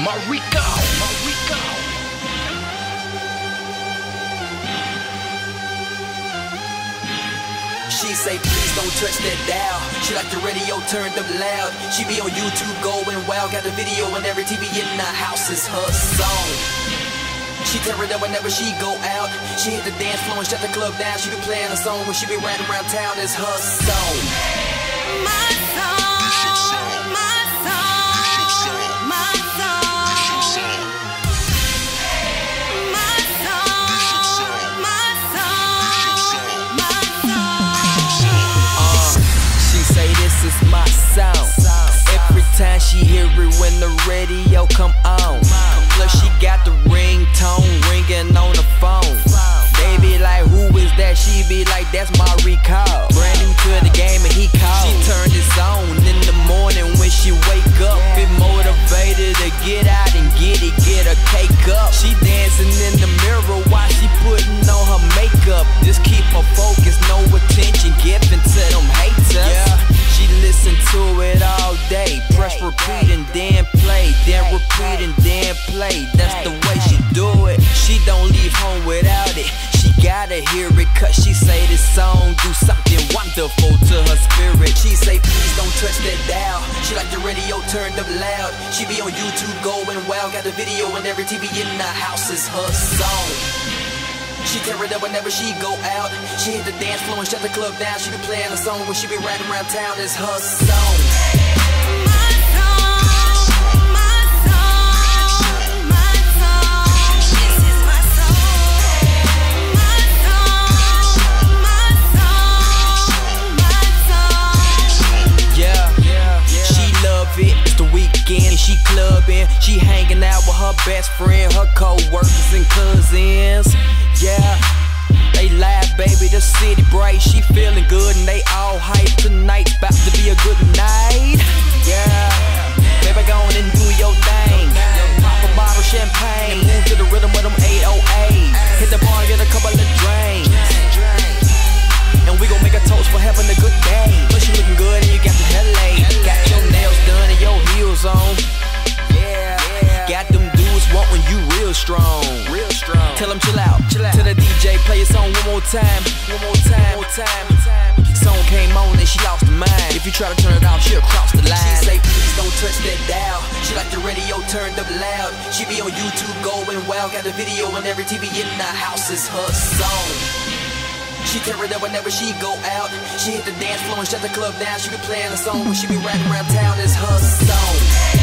Mariko. She say please don't touch that dial. She like the radio turned up loud. She be on YouTube going wild. Got a video on every TV in the house is her song. She tear it up whenever she go out. She hit the dance floor and shut the club down. She be playing a song when she be riding around town. It's her song. My song. This is my sound. Every time she hear it when the radio come on. Plus she got the ringtone ringing on the phone. They be like, who is that? She be like, that's Mariko. Brand new to the game and he called. She turned this on in the morning when she wake up. It motivated to get out and get her cake up. She dancing in the mirror while she putting on her makeup. Just keep her focus, no attention given to them haters. Yeah. She listen to it all day. Press repeat and then play. Then repeat and then play. That's the way she do it. She don't leave home without it. She gotta hear it, cause she say this song do something wonderful to her spirit. She say please don't touch that dial. She like the radio turned up loud. She be on YouTube going wild. Got a video on every TV in the house is her song. She tear it up whenever she go out. She hit the dance floor and shut the club down. She be playing a song when she be riding around town. It's her song. My song, my song, my song. This is my song. My song, my song, my song. Yeah. She love it. It's the weekend and she clubbing. She hanging out with her best friend, her co-workers and cousins. Yeah, they laugh, baby, the city bright. She feeling good and they all hype. Tonight's about to be a good night. Yeah, baby, go on and do your thing. Pop a bottle of champagne and move to the rhythm with them 808. Hit the bar and get a couple of drinks. And we gon' make a toast for having a good day. Plus you looking good and you got your hair laid. Got your nails done and your heels on. Yeah, got them dudes wantin' you real strong. Tell them chill out. Tell the DJ play your song one more time. Song came on and she lost her mind. If you try to turn it off, she'll cross the line. She say please don't touch that dial. She like the radio turned up loud. She be on YouTube going wild. Got a video on every TV in the house is her song. She tear it up whenever she go out. She hit the dance floor and shut the club down. She be playing a song when she be riding around town. It's her song.